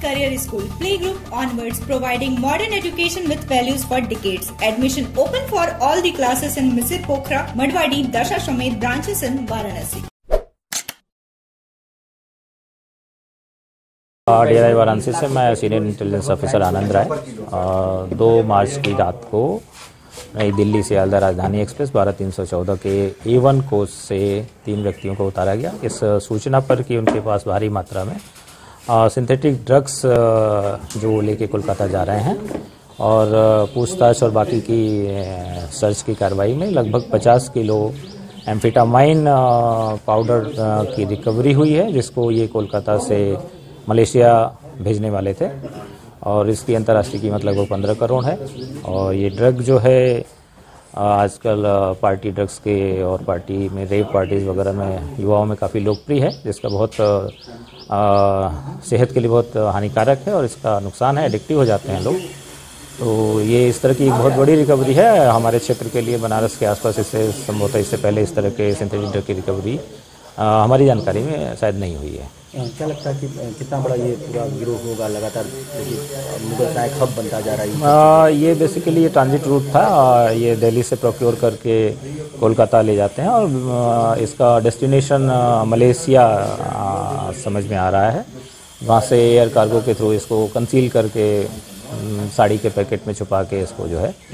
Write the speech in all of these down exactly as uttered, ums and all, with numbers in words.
career school, playgroup onwards, providing modern education with values for decades. Admission open for all the classes in Misir Pokhara, Madwadi, Dasashamed branches in Varanasi. DRI Varanasi से मैं senior intelligence officer Anand Rai. दो मार्च की रात को नई दिल्ली से सियालदह राजधानी एक्सप्रेस बारह तीन सौ चौदह के ए वन कोच से तीन व्यक्तियों को उतारा गया। इस सूचना पर कि उनके पास भारी मात्रा में सिंथेटिक ड्रग्स जो लेके कोलकाता जा रहे हैं, और पूछताछ और बाकी की सर्च की कार्रवाई में लगभग पचास किलो एम्फेटामाइन पाउडर की रिकवरी हुई है, जिसको ये कोलकाता से मलेशिया भेजने वाले थे और इसकी अंतर्राष्ट्रीय कीमत लगभग पंद्रह करोड़ है। और ये ड्रग जो है आजकल पार्टी ड्रग्स के और पार्टी में रेव पार्टीज वगैरह में युवाओं में काफ़ी लोकप्रिय है, जिसका बहुत आ, सेहत के लिए बहुत हानिकारक है और इसका नुकसान है, एडिक्टिव हो जाते हैं लोग। तो ये इस तरह की एक बहुत बड़ी रिकवरी है हमारे क्षेत्र के लिए। बनारस के आसपास इससे संभवतः इससे पहले इस तरह के सिंथेटिक ड्रग की रिकवरी आ, हमारी जानकारी में शायद नहीं हुई है। क्या लगता है कि कितना बड़ा ये पूरा गिरोह होगा? लगातार मुगल का एक हब बनता जा रहा है। आ, ये बेसिकली ये ट्रांजिट रूट था। ये दिल्ली से प्रोक्योर करके कोलकाता ले जाते हैं और आ, इसका डेस्टिनेशन मलेशिया आ, समझ में आ रहा है। वहाँ से एयर कार्गो के थ्रू इसको कंसील करके साड़ी के पैकेट में छुपा के इसको जो है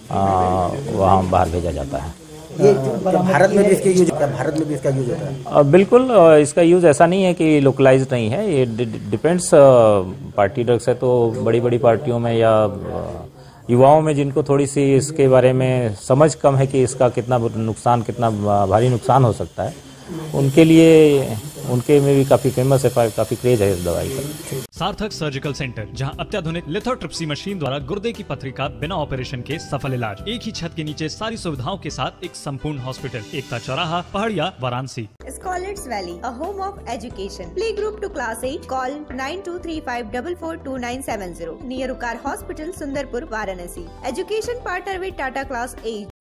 वहाँ बाहर भेजा जाता है। ये भारत में भी इसका यूज होता है? भारत में भी इसका यूज होता है? बिल्कुल, इसका यूज़ ऐसा नहीं है कि लोकलाइज्ड नहीं है। ये डिपेंड्स, पार्टी ड्रग्स है तो बड़ी बड़ी पार्टियों में या युवाओं में जिनको थोड़ी सी इसके बारे में समझ कम है कि इसका कितना नुकसान, कितना भारी नुकसान हो सकता है, उनके लिए उनके में भी काफी फेमस है, काफी क्रेज है इस दवाई का। सार्थक सर्जिकल सेंटर, जहां अत्याधुनिक लिथोट्रिप्सी मशीन द्वारा गुर्दे की पथरी का बिना ऑपरेशन के सफल इलाज। एक ही छत के नीचे सारी सुविधाओं के साथ एक संपूर्ण हॉस्पिटल, एकता चौराहा, पहाड़िया, Varanasi. Scholars Valley, a home of education. Playgroup to class eight. Call nine two three five four four two nine seven zero. Near Ukar Hospital, Sundarpur, Varanasi. Education partner with Tata Class eight.